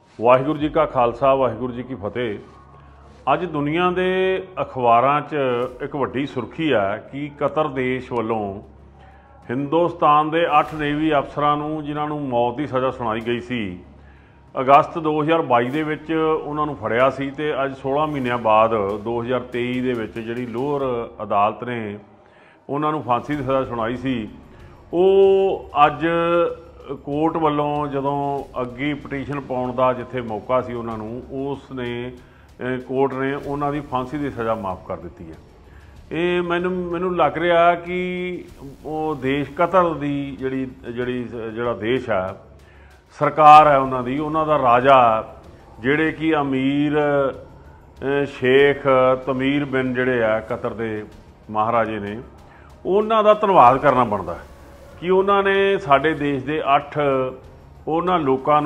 वाहिगुरू जी का खालसा वाहिगुरू जी की फतेह। अज दुनिया के अखबारां च एक वड्डी सुर्खी है कि कतर देश वालों हिंदुस्तान के 8 नेवी अफसरां नूं जिन्हां नूं मौत की सज़ा सुनाई गई सी अगस्त 2022 ਦੇ ਵਿੱਚ ਉਹਨਾਂ ਨੂੰ ਫੜਿਆ ਸੀ ਤੇ ਅੱਜ 16 ਮਹੀਨਿਆਂ ਬਾਅਦ 2023 ਦੇ ਵਿੱਚ ਜਿਹੜੀ ਲੋਅਰ ਅਦਾਲਤ ਨੇ ਉਹਨਾਂ ਨੂੰ ਫਾਂਸੀ ਦੀ ਸਜ਼ਾ ਸੁਣਾਈ ਸੀ। ਉਹ ਅੱਜ ਕੋਰਟ ਵੱਲੋਂ ਜਦੋਂ ਅੱਗੇ ਪਟੀਸ਼ਨ ਪਾਉਣ ਦਾ ਜਿੱਥੇ ਮੌਕਾ ਸੀ ਉਹਨਾਂ ਨੂੰ ਉਸ ਨੇ ਕੋਰਟ ਨੇ ਉਹਨਾਂ ਦੀ ਫਾਂਸੀ ਦੀ ਸਜ਼ਾ ਮਾफ़ ਕਰ ਦਿੱਤੀ ਹੈ। ਇਹ ਮੈਨੂੰ ਲੱਗ ਰਿਹਾ ਕਿ ਉਹ ਦੇਸ਼ ਕਤਰ ਦੀ ਜਿਹੜਾ ਦੇਸ਼ ਹੈ सरकार है उन्हों का राजा जोड़े कि अमीर शेख तमीर बिन जोड़े है कतर के महाराजे ने उन्हों का धन्यवाद करना बनता है कि उन्होंने साढ़े देश के 8 उन्होंने लोगों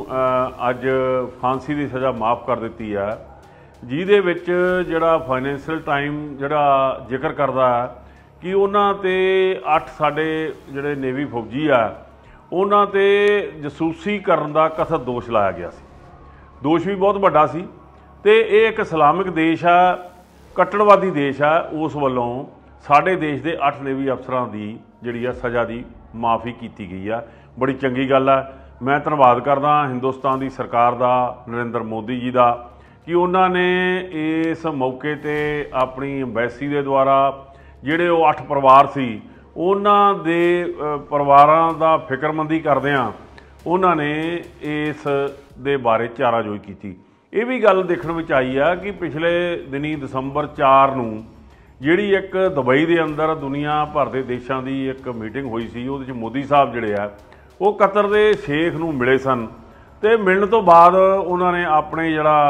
अज फांसी की सज़ा माफ़ कर दी है जिहदे विच जिहड़ा फाइनैंशियल टाइम जिहड़ा जिक्र करता है कि उन्होंने 8 साढ़े जिहड़े नेवी फौजी आ उन्हां ते जसूसी करन दा कथित दोष लाया गया सी। दोष भी बहुत वड्डा सी ते इह एक इस्लामिक देश है कट्टड़वादी देश है उस वल्लों साडे देश के 8 नेवी अफसरां दी जिहड़ी सज़ा की माफ़ी की गई है। बड़ी चंगी गल है। मैं धन्नवाद करदा हिंदुस्तान की सरकार का नरेंद्र मोदी जी का कि उन्होंने इस मौके ते अपनी अंबैसी के द्वारा जिहड़े 8 परिवार सी उन्हां दे परिवारां दा फिक्रमंदी करदिआं उन्होंने इस दे बारे चाराजोई की। ये भी गल देखण विच आई है कि पिछले दिनी दसंबर 4 नूं जिहड़ी एक दुबई के अंदर दुनिया भर के देशों की एक मीटिंग हुई सी उहदे विच मोदी साहब जिहड़े आ वो कतर के शेख नूं मिले सन ते मिलण तो बाद उन्होंने अपने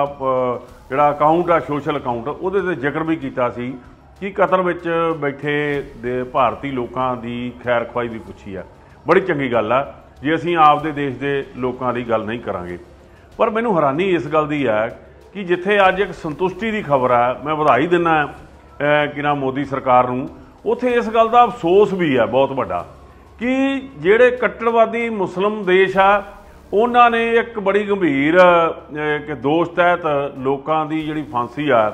जिहड़ा अकाउंट आ सोशल अकाउंट उहदे ते जिक्र भी कीता सी कि कतर विच बैठे दे भारती लोगों की खैर खवाई भी पुछी है। बड़ी चंगी गल है जे असीं आपदे देश के लोगों की गल नहीं करांगे। पर मैनूं हैरानी इस गल की है कि जिथे अज एक संतुष्टि की खबर है मैं बधाई दिना कि ना मोदी सरकार नूं उत्थे इस गल का अफसोस भी है बहुत वड्डा कि जिहड़े कट्टड़वादी मुस्लिम देश है उन्होंने एक बड़ी गंभीर दोष तहत लोगों की जिहड़ी फांसी है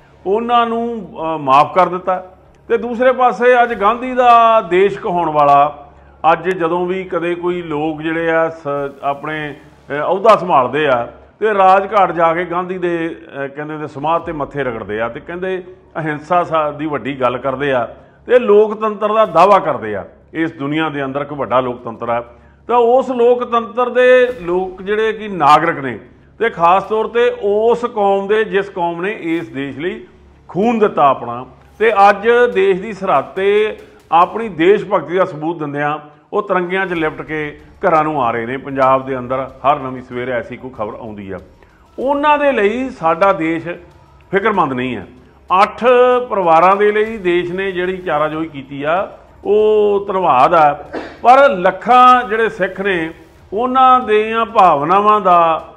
उन्होंने माफ़ कर दिता तो दूसरे पासे अज गांधी का देश कहाउण वाला अज जदों भी कदे कोई लोग जिहड़े आ अपने अहुदा संभालते आ तो राजघाट जाके गांधी दे कहंदे समाध ते मत्थे रगड़ते आ ते कहंदे अहिंसा दी वड्डी गल करते आ ते लोकतंत्र का दावा करते आ। इस दुनिया के अंदर एक वड्डा लोकतंत्र है तो उस लोकतंत्र के लोग जिहड़े कि नागरिक ने तो खास तौर पर उस कौम के जिस कौम ने इस देश लिए खून दिता अपना तो अज देश की सरहद ते अपनी देश भगती का सबूत दिंदिआं वो तिरंगिਆਂ 'ਚ लिपट के घरां नूं आ रहे हैं। पंजाब के अंदर हर नवीं सवेरे ऐसी कोई खबर आउंदी है उन्हां दे लई साडा देश फिक्रमंद नहीं है। 8 परिवारां दे लई देश ने जिहड़ी चाराजोई कीती आ वो धन्नवाद है पर लखां जिहड़े सिख ने उन्हां दीआं भावनावां दा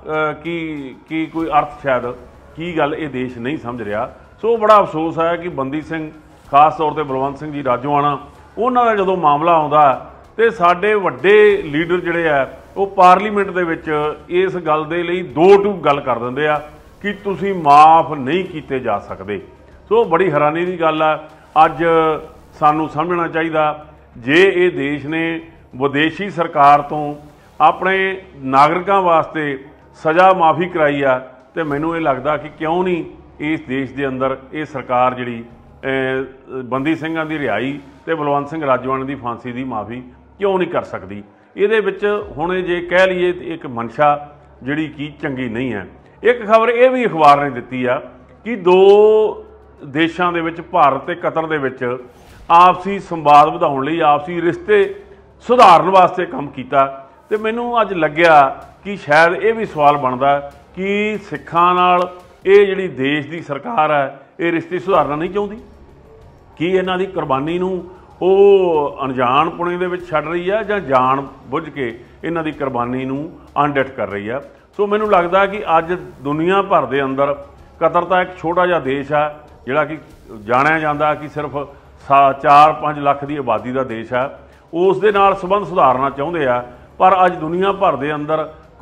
की कोई अर्थ शायद की गल ये देश नहीं समझ रहा। सो बड़ा अफसोस है कि बंदी सिंह खास तौर पर बलवंत सिंह जी राजोआणा उन्हां दा जदों मामला आउंदा ते साडे वड्डे लीडर जिहड़े आ वो पार्लीमेंट दे विच इस गल दे लई दो टूक गल कर दिंदे आ कि तुसीं माफ़ नहीं कीते जा सकदे। सो बड़ी हैरानी की गल है। अज सानूं समझना चाहिए जे ये देश ने विदेशी सरकार तो अपने नागरिकों वास्ते सज़ा माफ़ी कराई है तो मैनूं ये लगता कि क्यों नहीं इस देश के अंदर ये सरकार जिहड़ी बंदी सिंघां दी रिहाई ते बलवंत सिंह राजोआणे की फांसी की माफ़ी क्यों नहीं कर सकती। ये हुण जे कह लीए एक मंशा जिहड़ी कि चंगी नहीं है। एक खबर ये भी अखबार ने दिती है कि 2 देशों के विच भारत ते कतर दे विच आपसी संवाद वधाउण लई आपसी रिश्ते सुधारन वास्ते काम कीता ते मैनूं अज लग्या कि शायद ये भी सवाल बनता कि सिखां नाल ये जिहड़ी देश की सरकार है ये रिश्ते सुधारना नहीं चाहती कि इन्हां दी कुर्बानी नूं ਉਹ अनजानपुणे ਦੇ ਵਿੱਚ ਛੱਡ ਰਹੀ ਹੈ ਜਾਂ ਜਾਣ ਬੁੱਝ ਕੇ ਇਹਨਾਂ ਦੀ ਕੁਰਬਾਨੀ ਨੂੰ ਅਣਡਿੱਠ ਕਰ ਰਹੀ ਹੈ। ਸੋ ਮੈਨੂੰ ਲੱਗਦਾ ਕਿ ਅੱਜ ਦੁਨੀਆ ਭਰ ਦੇ ਅੰਦਰ ਕਤਰ ਤਾਂ ਇੱਕ ਛੋਟਾ ਜਿਹਾ ਦੇਸ਼ ਹੈ ਜਿਹੜਾ ਕਿ ਜਾਣਿਆ ਜਾਂਦਾ ਕਿ ਸਿਰਫ 4-5 ਲੱਖ ਦੀ ਆਬਾਦੀ ਦਾ ਦੇਸ਼ ਹੈ। ਉਸ ਦੇ ਨਾਲ ਸੰਬੰਧ ਸੁਧਾਰਨਾ ਚਾਹੁੰਦੇ ਆ ਪਰ ਅੱਜ ਦੁਨੀਆ ਭਰ ਦੇ ਅੰਦਰ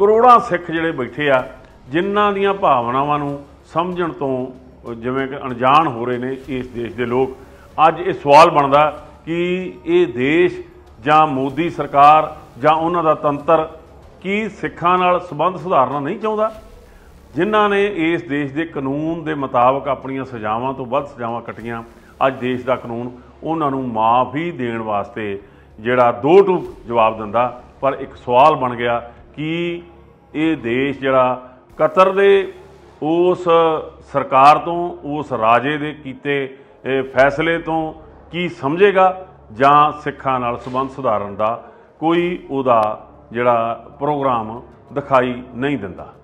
ਕਰੋੜਾਂ ਸਿੱਖ ਜਿਹੜੇ ਬੈਠੇ ਆ ਜਿਨ੍ਹਾਂ ਦੀਆਂ ਭਾਵਨਾਵਾਂ ਨੂੰ ਸਮਝਣ ਤੋਂ ਜਿਵੇਂ ਕਿ ਅਣਜਾਣ ਹੋ ਰਹੇ ਨੇ ਇਸ ਦੇਸ਼ ਦੇ ਲੋਕ। ਅੱਜ ਇਹ ਸਵਾਲ ਬਣਦਾ ਕਿ ਇਹ ਦੇਸ਼ ਜਾਂ ਮੋਦੀ ਸਰਕਾਰ ਜਾਂ ਉਹਨਾਂ ਦਾ ਤੰਤਰ ਕੀ ਸਿੱਖਾਂ ਨਾਲ ਸੰਬੰਧ ਸੁਧਾਰਨਾ ਨਹੀਂ ਚਾਹੁੰਦਾ? ਜਿਨ੍ਹਾਂ ਨੇ ਇਸ ਦੇਸ਼ ਦੇ ਕਾਨੂੰਨ ਦੇ ਮੁਤਾਬਕ ਆਪਣੀਆਂ ਸਜ਼ਾਵਾਂ ਤੋਂ ਵੱਧ ਸਜ਼ਾਵਾਂ ਕੱਟੀਆਂ, ਅੱਜ ਦੇਸ਼ ਦਾ ਕਾਨੂੰਨ ਉਹਨਾਂ ਨੂੰ ਮਾਫੀ ਦੇਣ ਵਾਸਤੇ ਜਿਹੜਾ ਦੋ ਟੂਕ ਜਵਾਬ ਦਿੰਦਾ। ਪਰ ਇੱਕ ਸਵਾਲ ਬਣ ਗਿਆ ਕਿ ਇਹ ਦੇਸ਼ ਜਿਹੜਾ ਕਤਰ ਦੇ ਉਸ ਸਰਕਾਰ ਤੋਂ, ਉਸ ਰਾਜੇ ਦੇ ਕੀਤੇ ਫੈਸਲੇ ਤੋਂ ਕੀ ਸਮਝੇਗਾ ਜਾਂ ਸਿੱਖਾਂ ਨਾਲ ਸੰਬੰਧ ਸੁਧਾਰਨ ਦਾ ਕੋਈ ਉਹਦਾ ਜਿਹੜਾ ਪ੍ਰੋਗਰਾਮ ਦਿਖਾਈ ਨਹੀਂ ਦਿੰਦਾ।